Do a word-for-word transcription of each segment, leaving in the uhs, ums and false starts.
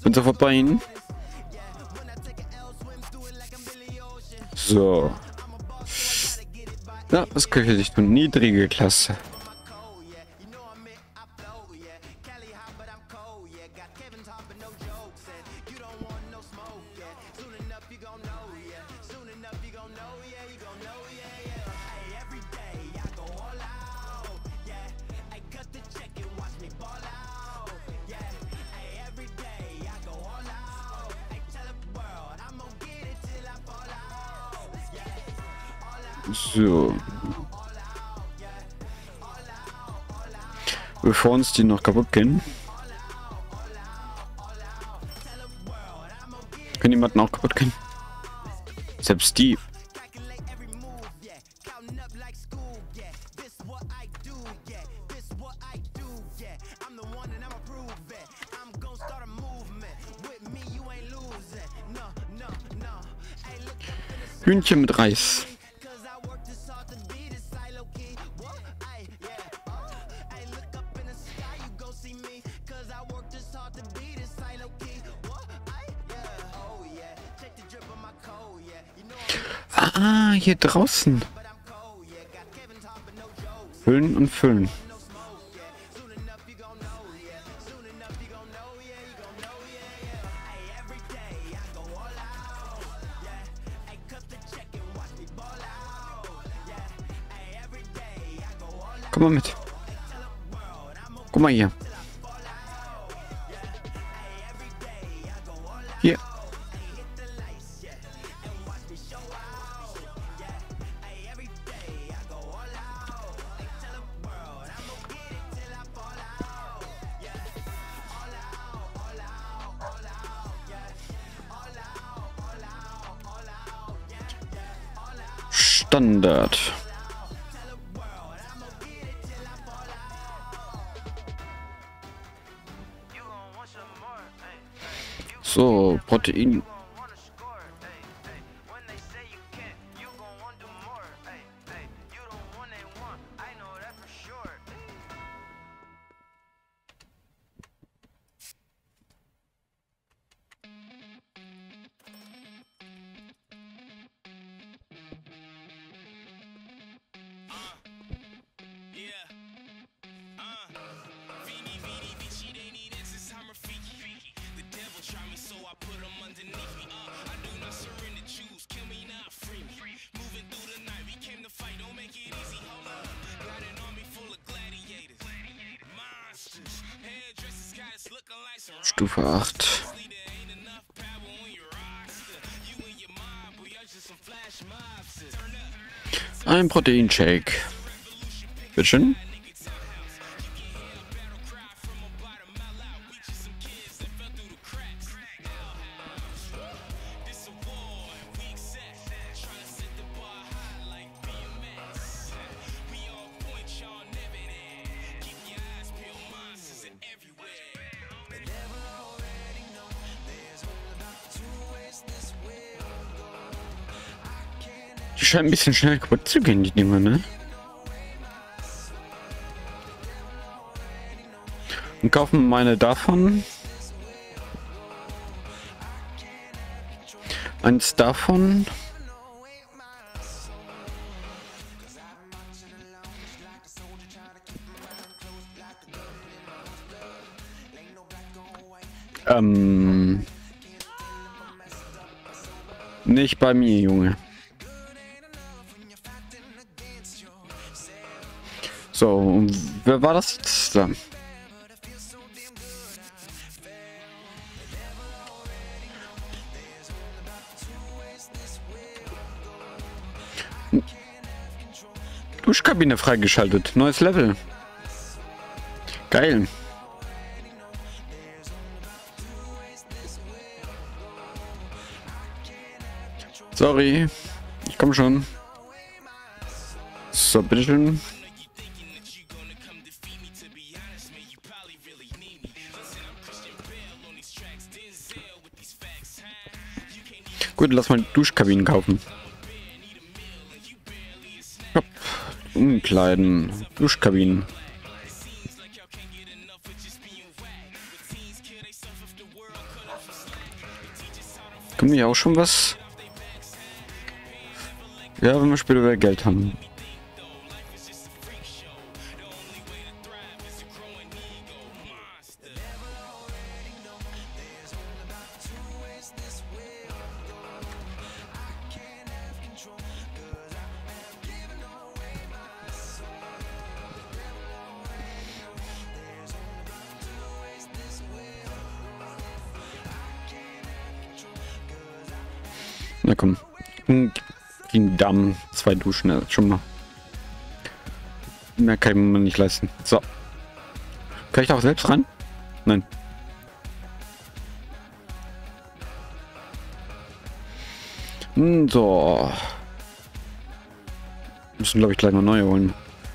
Bin sofort bei Ihnen. So. Ja, das Küche sich tun. Niedrige Klasse. So. Bevor uns die noch kaputt gehen. Können jemanden auch kaputt gehen? Selbst die. Hühnchen mit Reis. Ah, hier draußen. Füllen und füllen. Komm mal mit. Guck mal hier. Hier. Standard. So, Protein. Stufe acht. Ein Proteinshake. Bitteschön. Die scheinen ein bisschen schnell kaputt zu gehen, die Dinger, ne? Und kaufen meine davon. Eins davon. Ähm. Nicht bei mir, Junge. So, und wer war das jetzt da? Duschkabine freigeschaltet. Neues Level. Geil. Sorry. Ich komme schon. So, bitteschön. Gut, lass mal Duschkabinen kaufen. Hopp. Umkleiden. Duschkabinen. Können wir ja auch schon was? Ja, wenn wir später wieder Geld haben. Na komm. Gegen Damm, zwei Duschen, das ist schon mal. Mehr kann man nicht leisten. So. Kann ich da auch selbst ran? Nein. Hm, so. Müssen, glaube ich, gleich mal neue holen.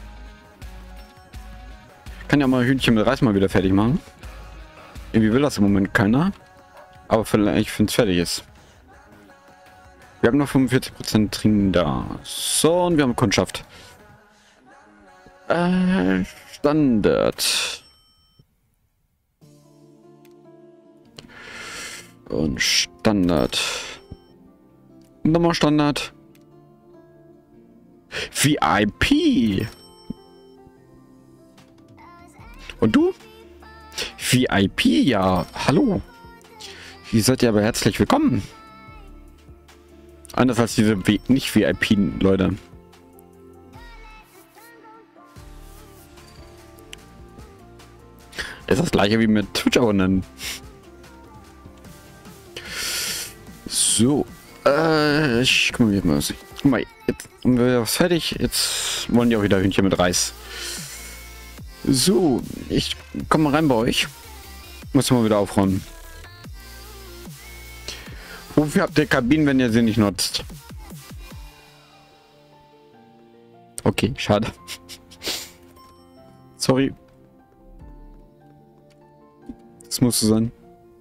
Kann ja mal Hühnchen mit Reis mal wieder fertig machen. Irgendwie will das im Moment keiner. Aber vielleicht, wenn es fertig ist. Wir haben noch fünfundvierzig Prozent Trinken da. So, und wir haben Kundschaft. Äh, Standard. Und Standard. Und nochmal Standard. V I P. Und du? V I P, ja. Hallo. Ihr seid ja aber herzlich willkommen. Anders als diese w nicht V I P-Leute. Ist das gleiche wie mit Twitch-Abonnenten. So. Äh, ich guck mal, wie man guck mal, jetzt haben wir was fertig. Jetzt wollen die auch wieder Hühnchen mit Reis. So, ich komme mal rein bei euch. Muss mal wieder aufräumen. Wofür habt ihr Kabinen, wenn ihr sie nicht nutzt? Okay, schade. Sorry. Das muss so sein.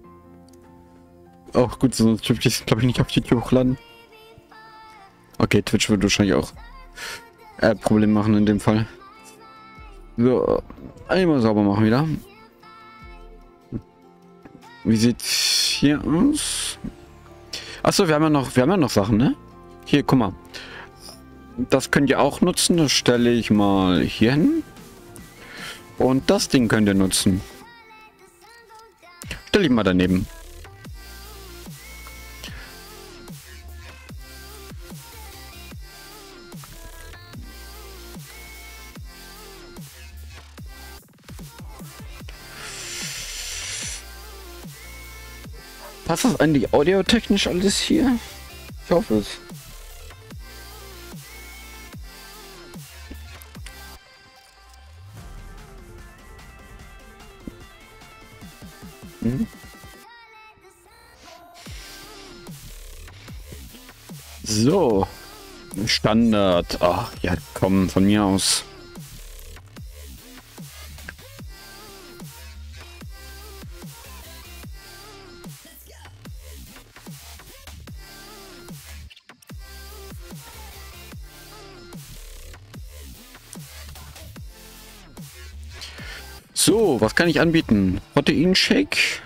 Auch gut, sonst dürfte ich es, glaube ich, nicht auf YouTube hochladen. Okay, Twitch wird wahrscheinlich auch äh, Probleme machen in dem Fall. So, einmal sauber machen wieder. Wie sieht's hier aus? Achso, wir haben ja noch, wir haben ja noch Sachen, ne? Hier, guck mal. Das könnt ihr auch nutzen. Das stelle ich mal hier hin. Und das Ding könnt ihr nutzen. Stelle ich mal daneben. Passt das eigentlich audiotechnisch alles hier? Ich hoffe es. Hm? So. Standard. Ach ja, komm, von mir aus. So, was kann ich anbieten? Proteinshake.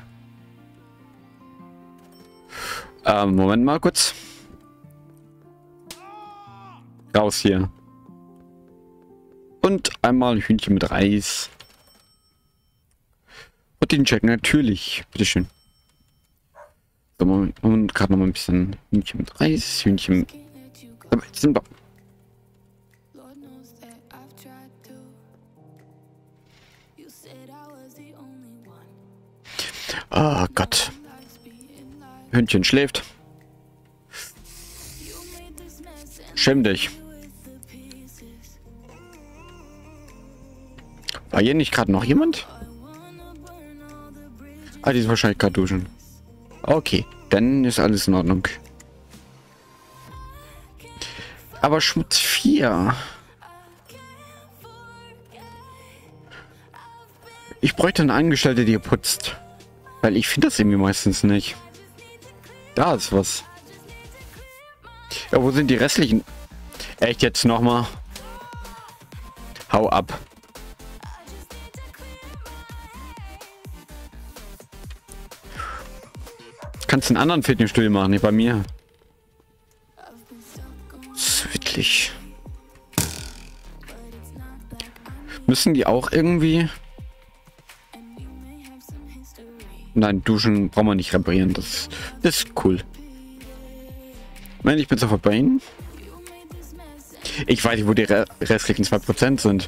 Ähm, Moment mal kurz. Raus hier. Und einmal Hühnchen mit Reis. Proteinshake, natürlich. Bitteschön. So, und gerade noch mal ein bisschen Hühnchen mit Reis. Hühnchen. Aber jetzt sind wir. Oh Gott. Hündchen schläft. Schäm dich. War hier nicht gerade noch jemand? Ah, die ist wahrscheinlich gerade duschen. Okay, dann ist alles in Ordnung. Aber Schmutz vier. Ich bräuchte eine Angestellte, die hier putzt. Weil ich finde das irgendwie meistens nicht. Da ist was. Ja, wo sind die restlichen? Echt jetzt nochmal? Hau ab. kannst einen anderen Fitnessstudio machen, nicht bei mir. Das ist wirklich. Müssen die auch irgendwie... Nein, Duschen brauchen wir nicht reparieren. Das, das ist cool. Nein, ich bin sofort bei Ihnen. Ich weiß nicht, wo die restlichen zwei Prozent sind.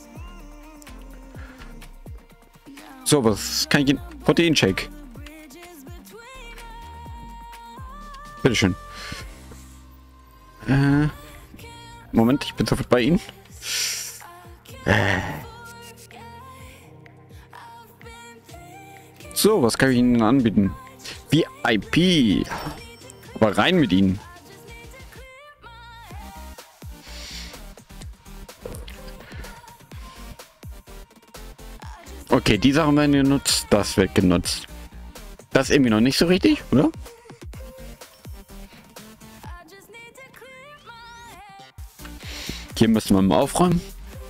So, was kann ich Ihnen? Proteinshake. Bitteschön. Äh, Moment, ich bin sofort bei Ihnen. Äh. So, was kann ich Ihnen anbieten? V I P. Aber rein mit Ihnen. Okay, die Sachen werden genutzt, das wird genutzt. Das ist irgendwie noch nicht so richtig, oder? Hier müssen wir mal aufräumen.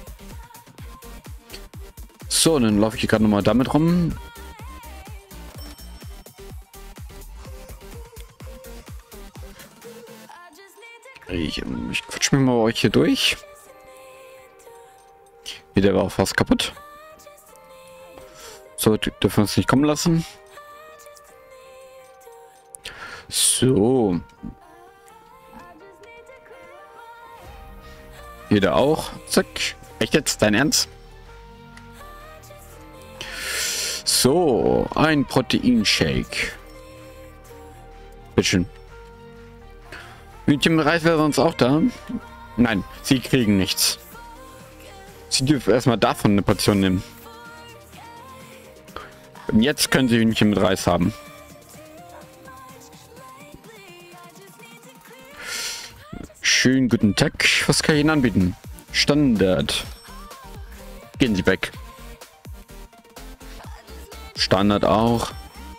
So, dann laufe ich hier gerade noch mal damit rum. Ich, ich quatsch mich mal bei euch hier durch. Wieder war auch fast kaputt. So, dürfen wir uns nicht kommen lassen. So. Jeder auch. Zack. Echt jetzt? Dein Ernst? So, ein Proteinshake. Bitteschön. Hühnchen mit Reis wäre sonst auch da. Nein, sie kriegen nichts. Sie dürfen erstmal davon eine Portion nehmen. Und jetzt können sie Hühnchen mit Reis haben. Schönen guten Tag. Was kann ich Ihnen anbieten? Standard. Gehen Sie weg. Standard auch.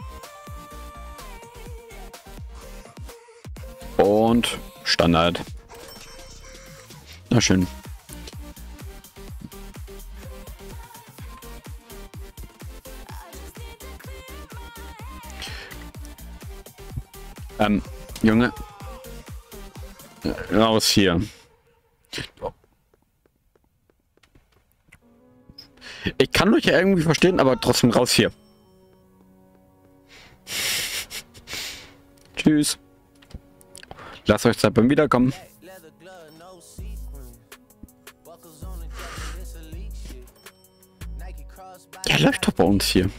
Und Standard. Na schön. Ähm, Junge. Raus hier. Ich kann euch ja irgendwie verstehen, aber trotzdem raus hier. Tschüss. Lasst euch Zeit beim Wiederkommen. Der läuft doch bei uns hier.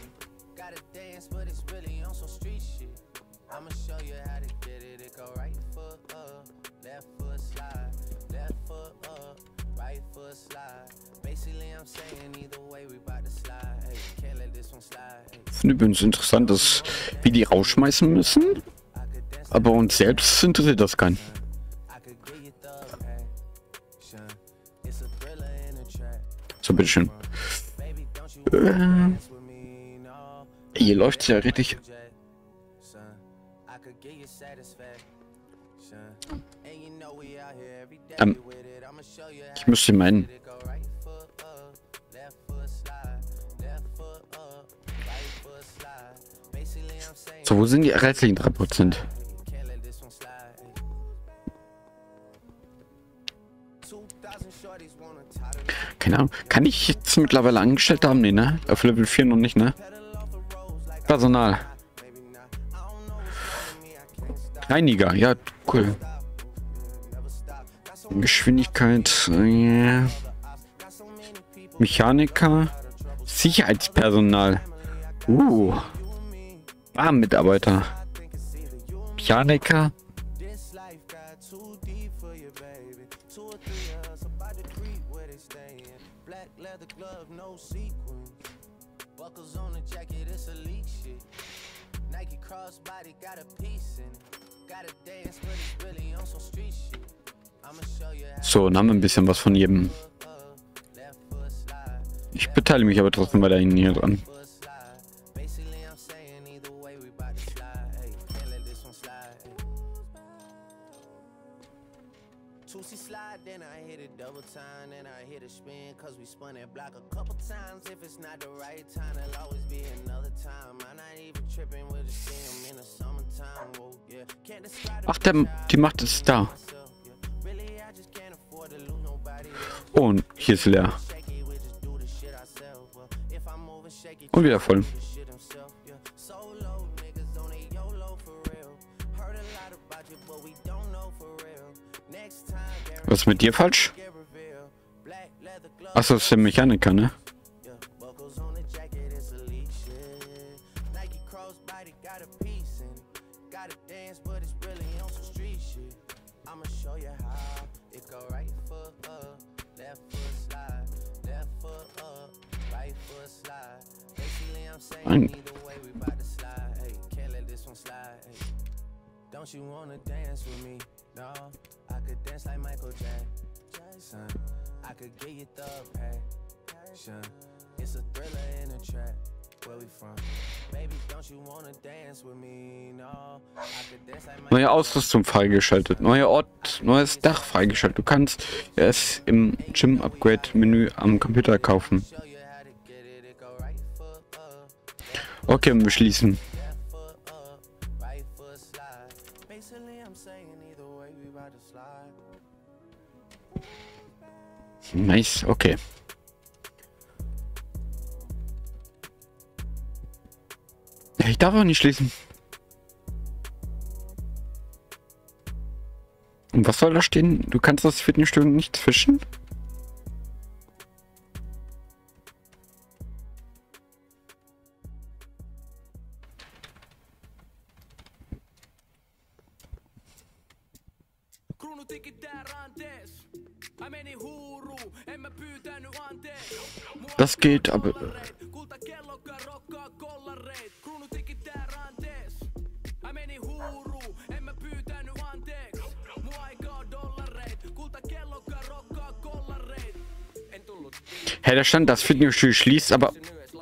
Ich finde übrigens interessant, dass wir die rausschmeißen müssen, aber uns selbst interessiert das keinen. So, bitteschön. Äh, hier läuft es ja richtig. Ähm, ich müsste meinen. So, wo sind die restlichen drei Prozent? Keine Ahnung. Kann ich jetzt mittlerweile Angestellte haben? Nee, ne? Auf Level vier noch nicht, ne? Personal. Reiniger, ja, cool. Geschwindigkeit. Äh, Mechaniker. Sicherheitspersonal. Uh. Ah, Mitarbeiter. Mechaniker. So, dann haben wir ein bisschen was von jedem. Ich beteilige mich aber trotzdem weiterhin hier dran. Then I hit it double time, then I hit a spin, cause we spun that block a couple times. If it's not the right time, there'll always be another time. I'm not even tripping, we'll just see 'em in the summertime. Ach, der, die macht es da. Oh, und hier ist leer. Und wieder voll. Was ist mit dir falsch? Achso, das ist der Mechaniker, ne? Ein Don't you wanna dance with me? No, I could dance like Michael Jackson. I could get you the passion. It's a thriller in a track. Where we from? Baby, don't you wanna dance with me? No, I could dance like Michael. Neue Ausrüstung freigeschaltet. Neuer Ort, neues Dach freigeschaltet. Du kannst es im Gym Upgrade Menü am Computer kaufen. Okay, wir schließen. Nice, okay. Ich darf auch nicht schließen. Und was soll da stehen? Du kannst das Fitnessstudio nicht fischen? Das geht, aber... Hey, da stand, das Fitnessstudio schließt, aber...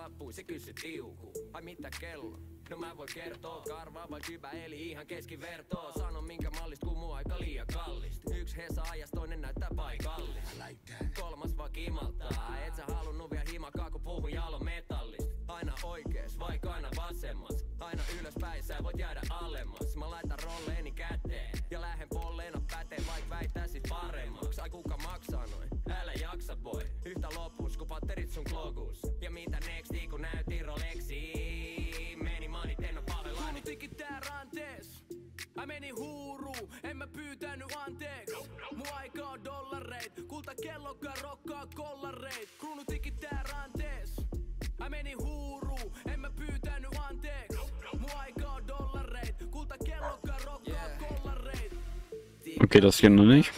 Okay, das hier noch nicht.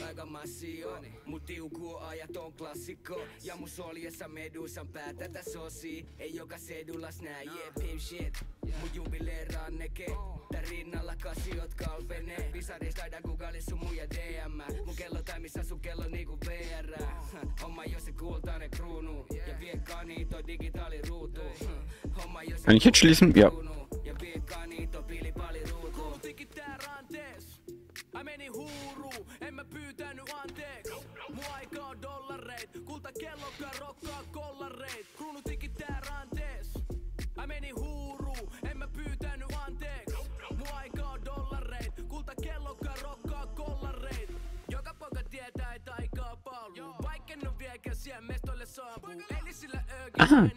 Kann ich jetzt schließen? Ja. Aha.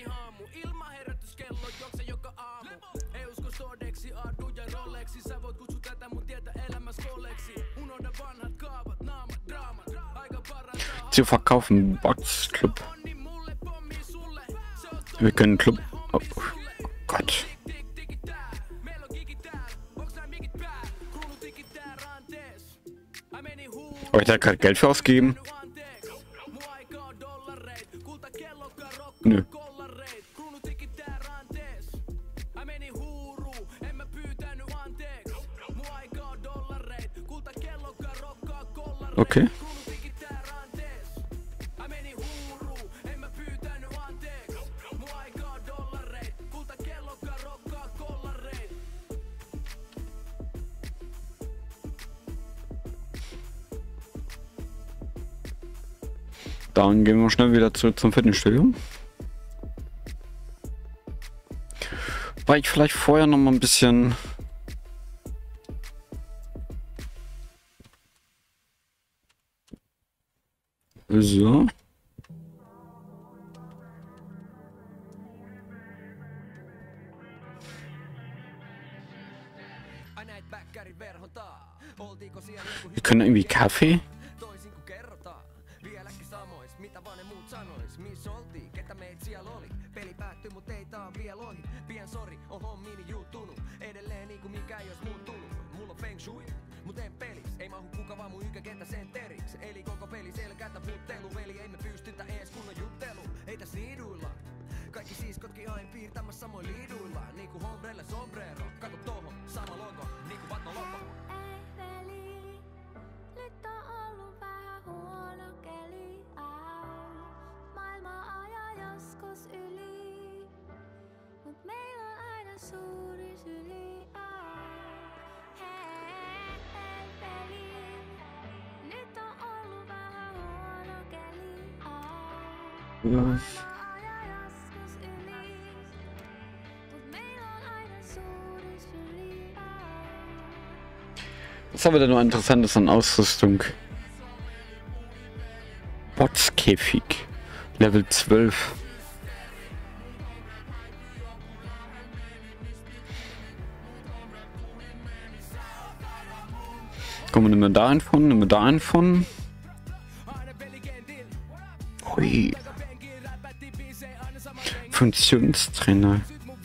Zu verkaufen, Box Club. Wir können Club. Oh Gott. Oh, ich habe gerade Geld für ausgegeben. Nö. Okay. Dann gehen wir schnell wieder zurück zum Fitnessstudio. Weil ich vielleicht vorher noch mal ein bisschen So. Wir können irgendwie Kaffee. Kaikki siiskotkin aina piirtämässä samoin liiduilla. Niinku hombrelle sombrero. Kato tohon, sama logo. Niinku vatno logo. Ei veli, nyt on ollut vähän huono keli. Au, maailma ajaa joskus yli. Mut meillä on aina suuri syli. Hei, ei veli, nyt on ollut vähän huono keli. Au. Was haben wir denn noch Interessantes an Ausrüstung? Botskäfig. Level zwölf. Komm, nehmen wir da einen von, nehmen wir da einen von. Hui. Funktionstrainer.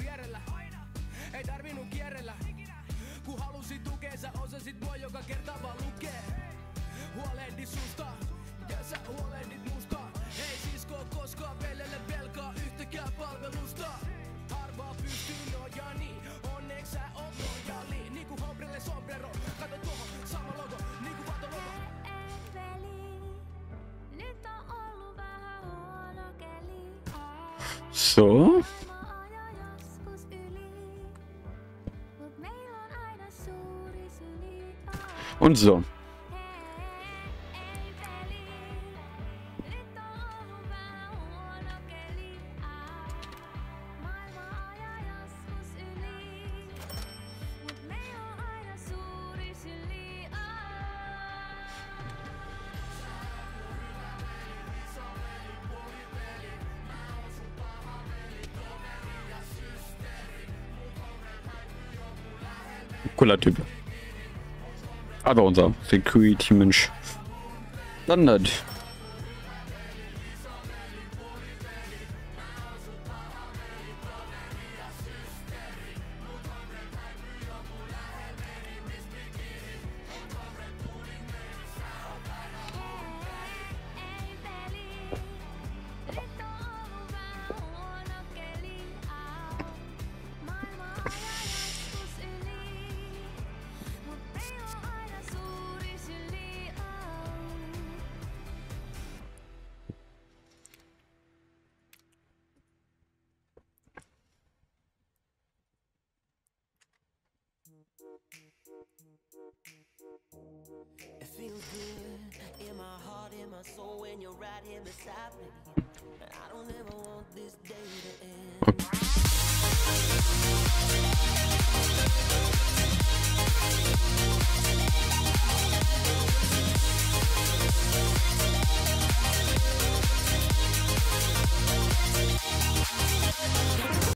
So. Und so. Cooler Typ. Aber unser Security-Mensch. Standard. It feels good in my heart, in my soul when you're right here beside me. I don't ever want this day to end.